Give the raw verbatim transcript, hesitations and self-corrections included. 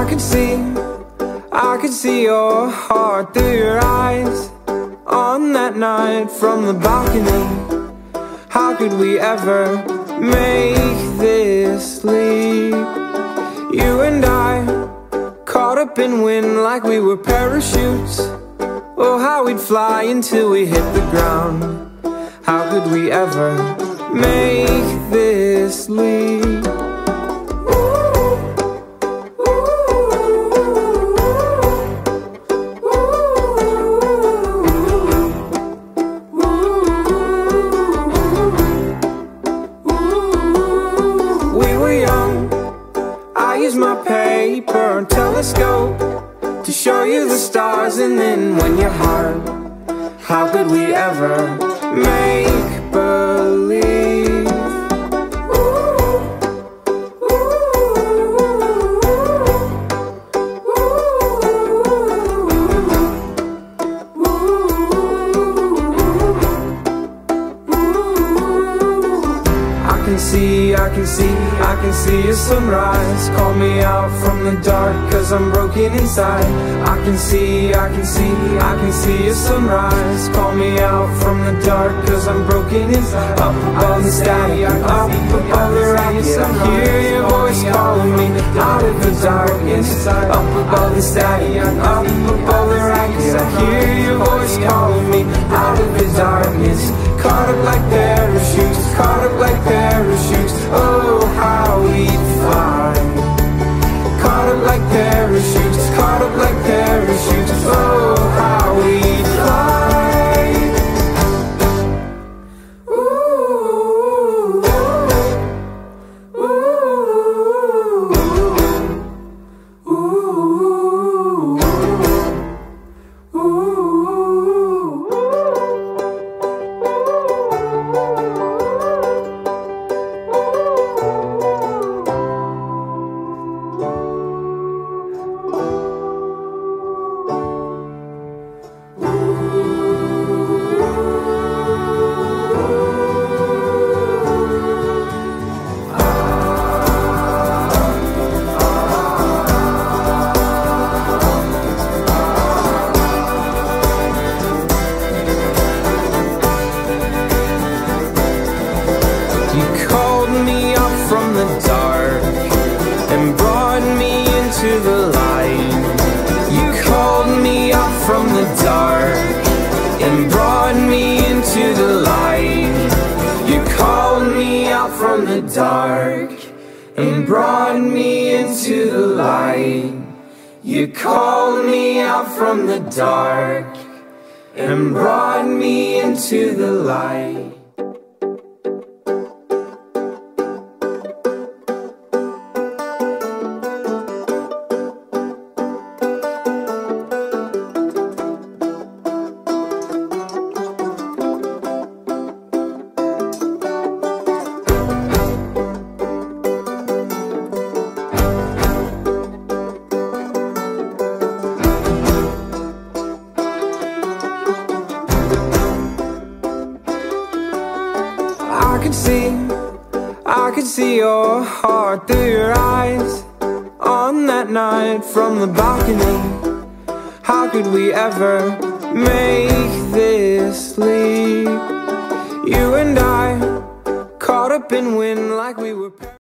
I could see, I could see your heart through your eyes on that night from the balcony. How could we ever make this leap? You and I, caught up in wind like we were parachutes. Oh, how we'd fly until we hit the ground. How could we ever make this leap? My paper and telescope to show you the stars, and then when you're hard, how could we ever make believe? I can see, I can see, I can see a sunrise. Call me out from the dark, cause I'm broken inside. I can see, I can see, I can see a sunrise. Call me out from the dark, cause I'm broken inside. Up above the sky, up above the rockets, I hear your voice calling me out of the darkness. Up above the sky, up above the rockets, I hear your voice calling me out of the darkness. Caught up like parachutes, caught up like parachutes. Oh, how we'd fly. Caught up like parachutes, caught up like parachutes. Oh, how we'd fly. Ooh, ooh, ooh, ooh. You called me up from the dark and brought me into the light. You called me up from the dark and brought me into the light. You called me out from the dark and brought me into the light. You called me out from the dark and brought me into the light. I could see, I could see your heart through your eyes on that night from the balcony. How could we ever make this leap? You and I, caught up in wind like we were